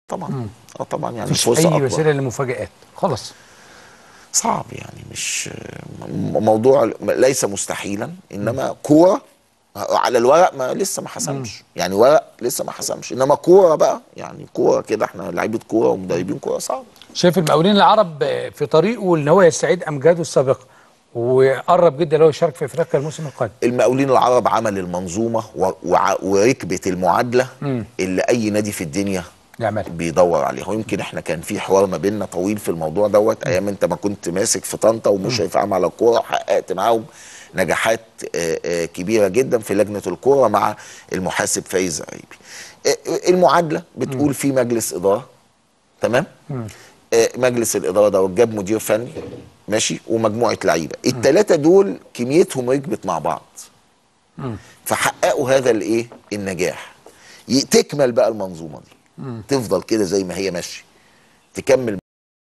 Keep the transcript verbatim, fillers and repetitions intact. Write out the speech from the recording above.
طبعا. اه طبعا يعني مفيش فرصه اي اكبر. وسيله للمفاجآت خلاص. صعب يعني، مش موضوع ليس مستحيلا، انما كوره على الورق ما لسه ما حسمش، يعني ورق لسه ما حسمش، انما كوره بقى يعني كوره كده، احنا لعيبه كوره ومدربين كوره صعب. شايف المقاولين العرب في طريقه ان هو يستعيد امجاده السابقه وقرب جدا ان هو يشارك في افريقيا الموسم القادم. المقاولين العرب عمل المنظومه و- وع- وركبت المعادله مم. اللي اي نادي في الدنيا يعملها. بيدور عليها. ويمكن احنا كان في حوار ما بيننا طويل في الموضوع دوت ايام انت ما كنت ماسك في طنطا ومشرف عام على الكوره، وحققت معاهم نجاحات آه، آه، كبيره جدا في لجنه الكوره مع المحاسب فايز عيبي. آه، المعادله بتقول في مجلس اداره، تمام؟ آه، مجلس الاداره ده جاب مدير فني ماشي ومجموعه لعيبه، الثلاثه دول كميتهم ركبت مع بعض فحققوا هذا الايه النجاح. ي- تكمل بقى المنظومه دي، تفضل كده زي ما هي ماشيه، تكمل